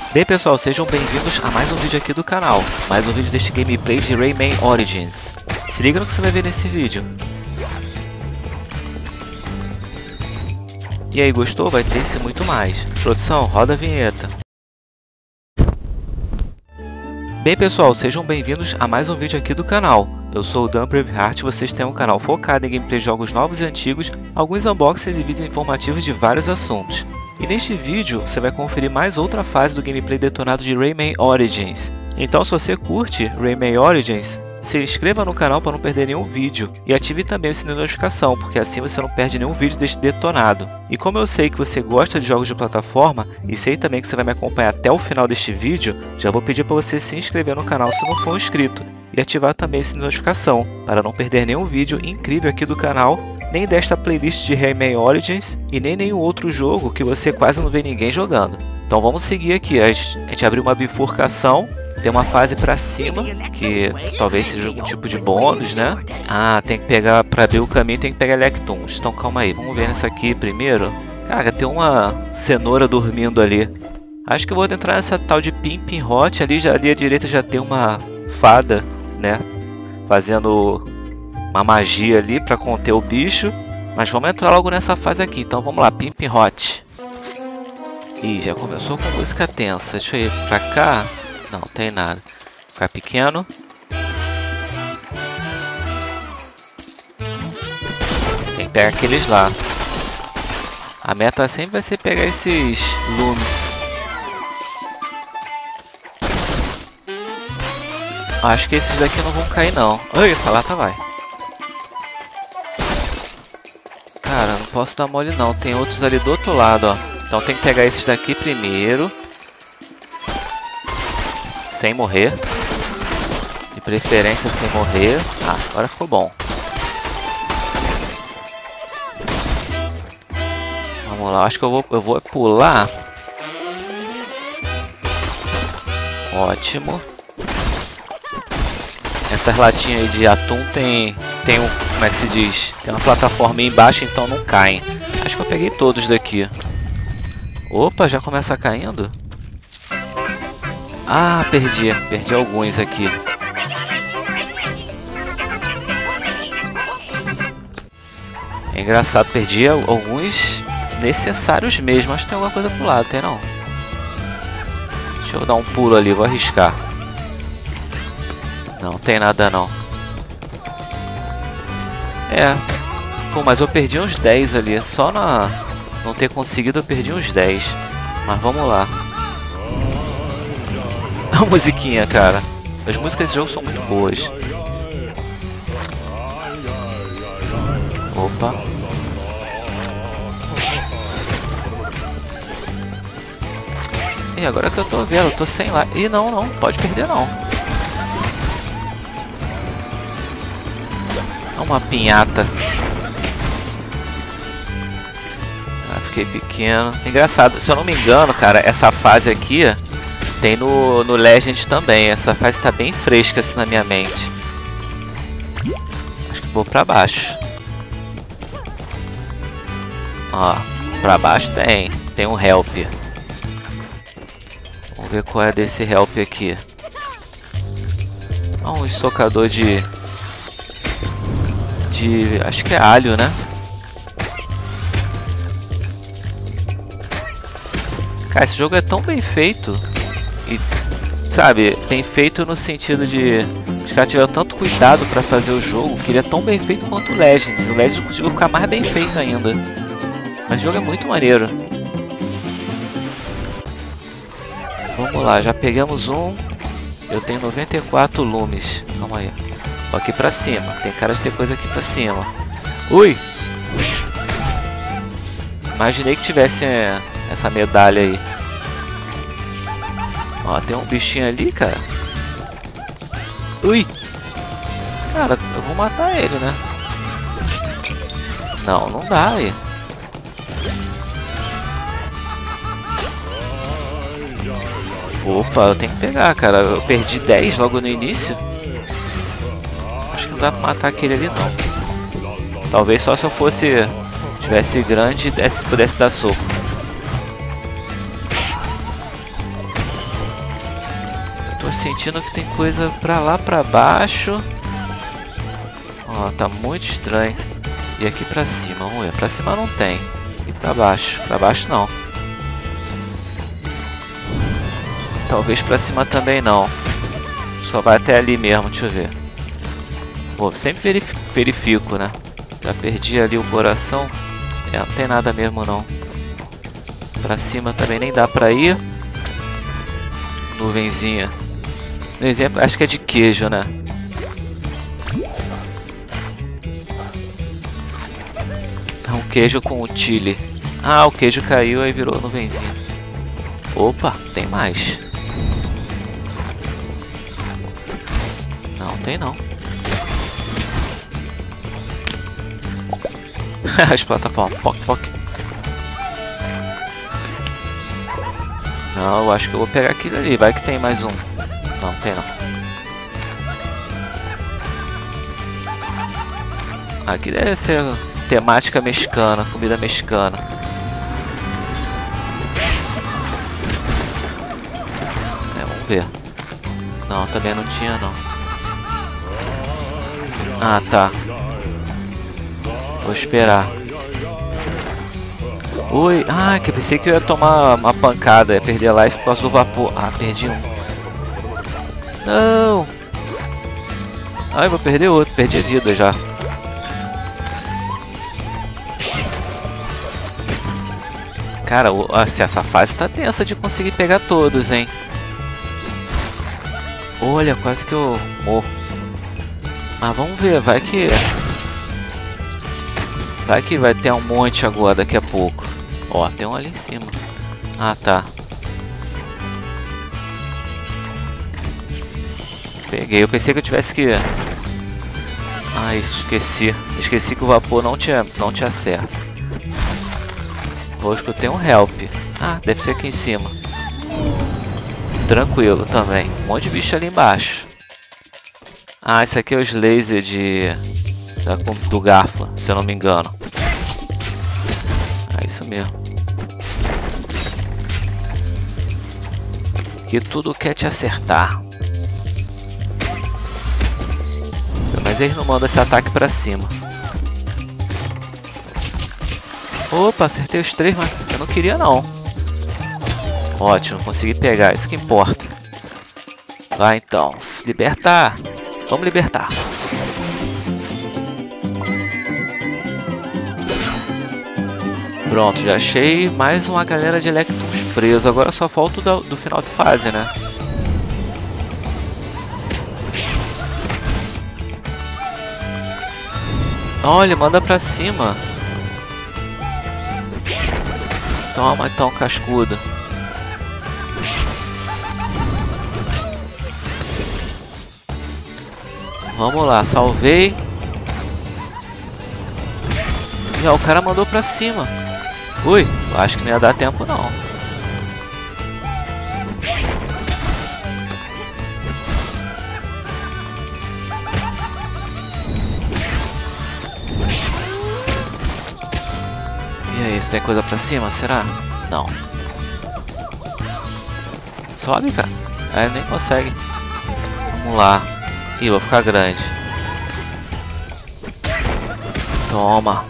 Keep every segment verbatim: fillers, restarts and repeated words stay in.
Bem pessoal, sejam bem-vindos a mais um vídeo aqui do canal, mais um vídeo deste gameplay de Rayman Origins. Se liga no que você vai ver nesse vídeo. E aí, gostou? Vai ter esse e muito mais. Produção, roda a vinheta. Bem pessoal, sejam bem-vindos a mais um vídeo aqui do canal. Eu sou o Dan Braveheart e vocês têm um canal focado em gameplay de jogos novos e antigos, alguns unboxings e vídeos informativos de vários assuntos. E neste vídeo você vai conferir mais outra fase do gameplay detonado de Rayman Origins. Então se você curte Rayman Origins, se inscreva no canal para não perder nenhum vídeo e ative também o sininho de notificação, porque assim você não perde nenhum vídeo deste detonado. E como eu sei que você gosta de jogos de plataforma e sei também que você vai me acompanhar até o final deste vídeo, já vou pedir para você se inscrever no canal se não for inscrito e ativar também o sininho de notificação para não perder nenhum vídeo incrível aqui do canal, nem desta playlist de Rayman Origins e nem nenhum outro jogo que você quase não vê ninguém jogando. Então vamos seguir aqui, a gente abriu uma bifurcação. Tem uma fase pra cima, que talvez seja algum tipo de bônus, né? Ah, tem que pegar, pra abrir o caminho tem que pegar Lectons. Então calma aí, vamos ver nessa aqui primeiro. Cara, tem uma cenoura dormindo ali. Acho que eu vou entrar nessa tal de Pimpin Hot. Ali, já, ali à direita já tem uma fada, né? Fazendo uma magia ali pra conter o bicho. Mas vamos entrar logo nessa fase aqui. Então vamos lá, Pimpin Hot. Ih, já começou com música tensa. Deixa eu ir pra cá. Não, tem nada. Ficar pequeno. Tem que pegar aqueles lá. A meta sempre vai ser pegar esses lumes. Acho que esses daqui não vão cair não. Ai, essa lata vai. Cara, não posso dar mole não. Tem outros ali do outro lado, ó. Então tem que pegar esses daqui primeiro. Sem morrer. De preferência sem morrer. Ah, agora ficou bom. Vamos lá, acho que eu vou, eu vou pular. Ótimo. Essas latinhas aí de atum tem, tem um, como é que se diz? Tem uma plataforma aí embaixo, então não caem. Acho que eu peguei todos daqui. Opa, já começa caindo? Ah, perdi. Perdi alguns aqui. É engraçado, perdi alguns necessários mesmo. Acho que tem alguma coisa pro lado, tem não? Deixa eu dar um pulo ali, vou arriscar. Não, tem nada não. É. Pô, mas eu perdi uns dez ali. Só na não ter conseguido eu perdi uns dez. Mas vamos lá. A musiquinha, cara. As músicas desse jogo são muito boas. Opa. E agora que eu tô vendo, eu tô sem lá. Ih, não, não. Pode perder, não. É uma pinhata. Ah, fiquei pequeno. Engraçado. Se eu não me engano, cara, essa fase aqui... Tem no, no Legend também. Essa fase está bem fresca assim na minha mente. Acho que vou pra baixo. Ó, pra baixo tem. Tem um help. Vamos ver qual é desse help aqui. Ah, um estocador de... De... Acho que é alho, né? Cara, esse jogo é tão bem feito. E, sabe, bem feito no sentido de os caras tiveram tanto cuidado pra fazer o jogo que ele é tão bem feito quanto o Legends. O Legends conseguiu ficar mais bem feito ainda. Mas o jogo é muito maneiro. Vamos lá, já pegamos um. Eu tenho noventa e quatro lumes. Calma aí. Ó, aqui pra cima. Tem cara de ter coisa aqui pra cima. Ui! Imaginei que tivesse é, essa medalha aí. Ó, tem um bichinho ali, cara. Ui! Cara, eu vou matar ele, né? Não, não dá, aí. Opa, eu tenho que pegar, cara. Eu perdi dez logo no início. Acho que não dá pra matar aquele ali, não. Talvez só se eu fosse... Tivesse grande e desse, pudesse dar soco. Tô sentindo que tem coisa pra lá pra baixo. Ó, tá muito estranho. E aqui pra cima, vamos ver. Pra cima não tem. E pra baixo? Pra baixo não. Talvez pra cima também não. Só vai até ali mesmo, deixa eu ver. Pô, sempre verifico, né? Já perdi ali o coração. É, não tem nada mesmo não. Pra cima também nem dá pra ir. Nuvenzinha. No exemplo, acho que é de queijo, né? É um queijo com o chile. Ah, o queijo caiu e virou nuvenzinha. Opa, tem mais. Não, tem não. As plataformas. Poc, poc. Não, eu acho que eu vou pegar aquilo ali. Vai que tem mais um. Não, tem não. Aqui deve ser temática mexicana, comida mexicana. É, vamos ver. Não, também não tinha não. Ah, tá. Vou esperar. Oi, ah, que eu pensei que eu ia tomar uma pancada, ia perder a life por causa do vapor. Ah, perdi um. Não! Ai, vou perder outro, perdi a vida já. Cara, assim, essa fase tá tensa de conseguir pegar todos, hein? Olha, quase que eu morro. Mas vamos ver, vai que... Vai que vai ter um monte agora daqui a pouco. Ó, tem um ali em cima. Ah, tá. Peguei, eu pensei que eu tivesse que... Ai, esqueci. Esqueci que o vapor não te, não te acerta. Hoje que eu tenho um help. Ah, deve ser aqui em cima. Tranquilo também. Um monte de bicho ali embaixo. Ah, esse aqui é os lasers de... Da, do garfo, se eu não me engano. É isso mesmo. Que tudo quer te acertar. Mas eles não mandam esse ataque pra cima. Opa, acertei os três, mas eu não queria não. Ótimo, consegui pegar, isso que importa. Vai então, se libertar. Vamos libertar. Pronto, já achei mais uma galera de Electrons presos. Agora só falta o do, do final de fase, né? Olha, manda pra cima. Toma então, cascudo. Vamos lá, salvei. E ó, o cara mandou pra cima. Ui, acho que não ia dar tempo não. E aí, você tem coisa pra cima? Será? Não. Sobe, cara. Aí nem consegue. Vamos lá. Ih, vou ficar grande. Toma.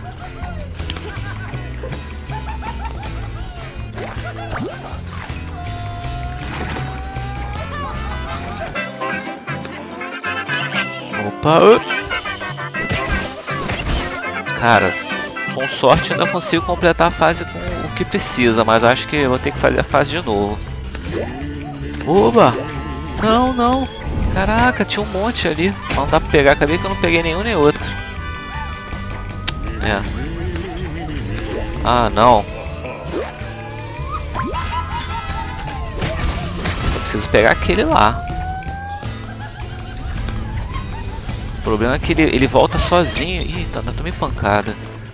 Opa. Cara, com sorte ainda consigo completar a fase com o que precisa, mas acho que eu vou ter que fazer a fase de novo. Oba! Não, não! Caraca, tinha um monte ali. Não dá pra pegar, acabei que eu não peguei nenhum nem outro. É. Ah, não. Eu preciso pegar aquele lá. O problema é que ele, ele volta sozinho. Ih, tá, tá tomei pancada.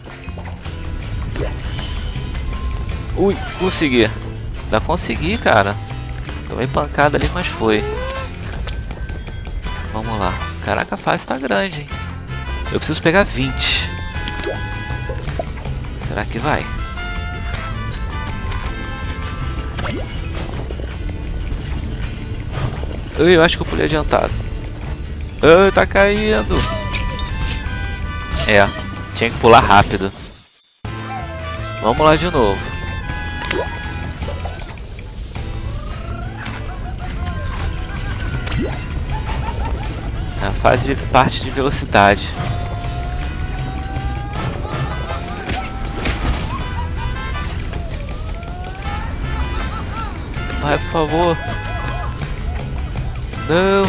Ui, consegui. Já consegui, cara. Tomei pancada ali, mas foi. Vamos lá. Caraca, a fase tá grande, hein? Eu preciso pegar vinte. Será que vai? Eu acho que eu pulei adiantado. Ai, tá caindo. É, tinha que pular rápido. Vamos lá de novo. A fase de parte de velocidade. Vai, por favor. Não.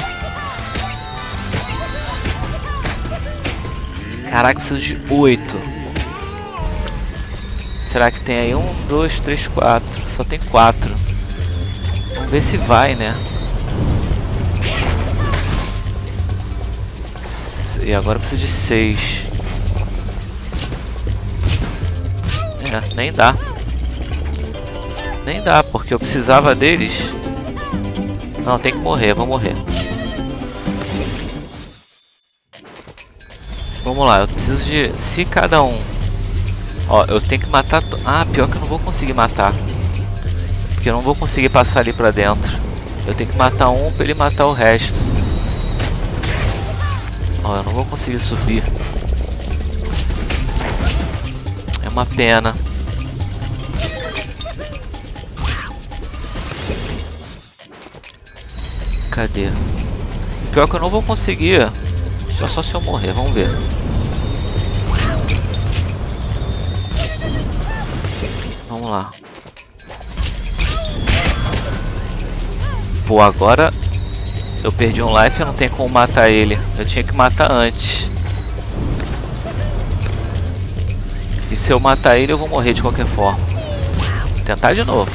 Caraca, preciso de oito. Será que tem aí? Um, dois, três, quatro. Só tem quatro. Vamos ver se vai, né? E agora eu preciso de seis. É, nem dá. Nem dá, porque eu precisava deles. Não, tem que morrer, vou morrer. Vamos lá, eu preciso de... Se cada um... Ó, eu tenho que matar... To... Ah, pior que eu não vou conseguir matar. Porque eu não vou conseguir passar ali pra dentro. Eu tenho que matar um pra ele matar o resto. Ó, eu não vou conseguir subir. É uma pena. Cadê? Pior que eu não vou conseguir. Só, só se eu morrer, vamos ver. Vamos lá. Pô, agora eu perdi um life e não tem como matar ele. Eu tinha que matar antes. E se eu matar ele eu vou morrer de qualquer forma. Vou tentar de novo.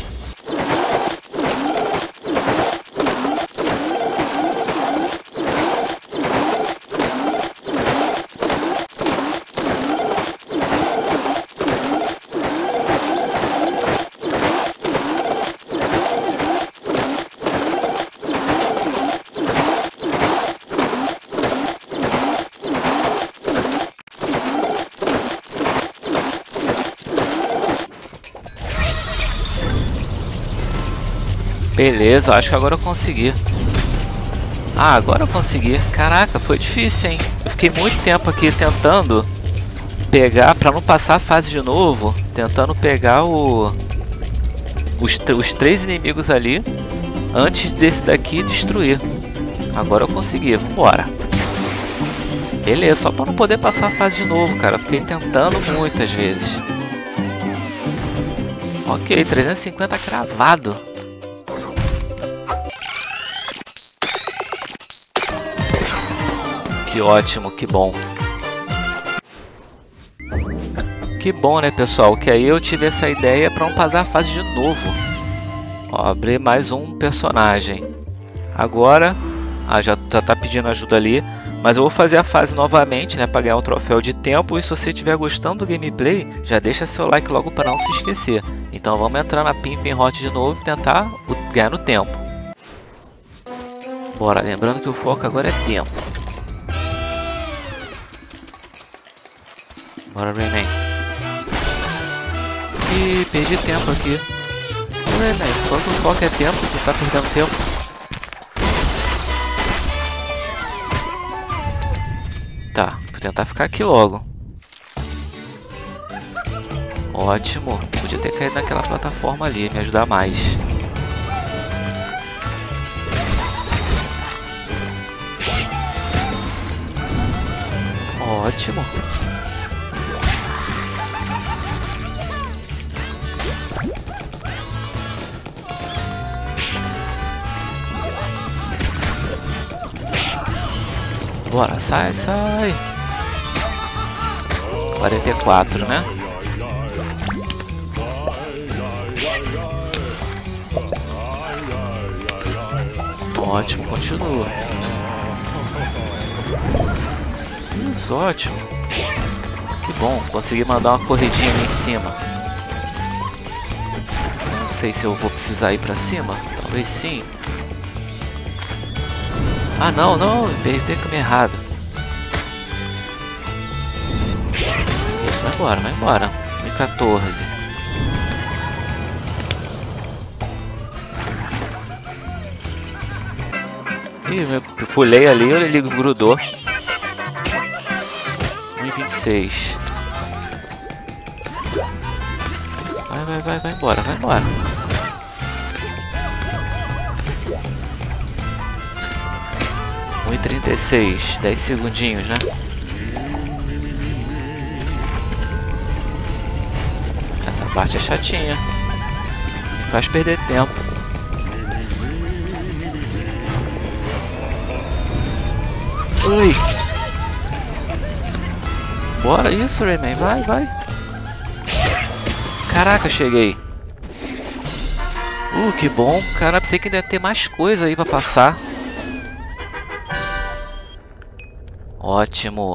Beleza, acho que agora eu consegui. Ah, agora eu consegui. Caraca, foi difícil, hein? Eu fiquei muito tempo aqui tentando pegar, pra não passar a fase de novo, tentando pegar o... Os, os três inimigos ali, antes desse daqui destruir. Agora eu consegui, vambora. Beleza, só pra não poder passar a fase de novo, cara. Eu fiquei tentando muitas vezes. Ok, trezentos e cinquenta cravado. Que ótimo, que bom. Que bom, né, pessoal? Que aí eu tive essa ideia para não passar a fase de novo. Ó, abrir mais um personagem. Agora, ah, já, já tá pedindo ajuda ali. Mas eu vou fazer a fase novamente, né, para ganhar um troféu de tempo. E se você estiver gostando do gameplay, já deixa seu like logo para não se esquecer. Então vamos entrar na Pimpin Hot de novo e tentar ganhar no tempo. Bora, lembrando que o foco agora é tempo. Bora, Rayman. Ih, perdi tempo aqui. Rayman, quando o foco é tempo, você tá perdendo tempo. Tá, vou tentar ficar aqui logo. Ótimo. Podia ter caído naquela plataforma ali, me ajudar mais. Ótimo. Bora, sai, sai. quarenta e quatro, né? Ótimo, continua. Isso, ótimo. Que bom, consegui mandar uma corridinha ali em cima. Não sei se eu vou precisar ir pra cima. Talvez sim. Ah, não, não, apertei o caminho errado. Isso, vai embora, vai embora. mil e quatorze. Ih, eu pulei ali, ele grudou. um e vinte e seis. Vai, vai, vai, vai embora, vai embora. um e trinta e seis, dez segundinhos, né? Essa parte é chatinha. Me faz perder tempo. Ui! Bora isso, Rayman, vai, vai! Caraca, cheguei! Uh, que bom! Cara, pensei que ainda ia ter mais coisa aí pra passar. Ótimo!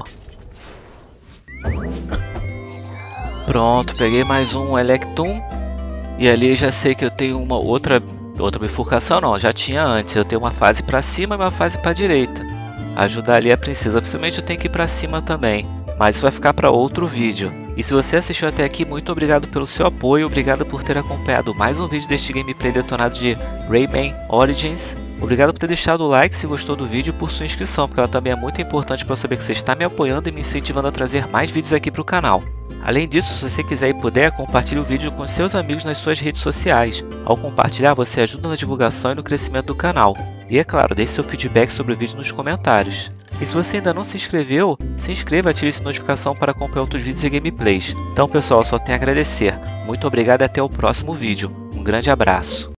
Pronto, peguei mais um Electum. E ali já sei que eu tenho uma outra, outra bifurcação, não, já tinha antes. Eu tenho uma fase pra cima e uma fase pra direita. Ajudar ali a princesa, principalmente eu tenho que ir pra cima também. Mas isso vai ficar para outro vídeo. E se você assistiu até aqui, muito obrigado pelo seu apoio, obrigado por ter acompanhado mais um vídeo deste gameplay detonado de Rayman Origins. Obrigado por ter deixado o like se gostou do vídeo e por sua inscrição, porque ela também é muito importante para eu saber que você está me apoiando e me incentivando a trazer mais vídeos aqui para o canal. Além disso, se você quiser e puder, compartilhe o vídeo com seus amigos nas suas redes sociais. Ao compartilhar, você ajuda na divulgação e no crescimento do canal. E é claro, deixe seu feedback sobre o vídeo nos comentários. E se você ainda não se inscreveu, se inscreva e ative essa notificação para acompanhar outros vídeos e gameplays. Então pessoal, só tenho a agradecer. Muito obrigado e até o próximo vídeo. Um grande abraço.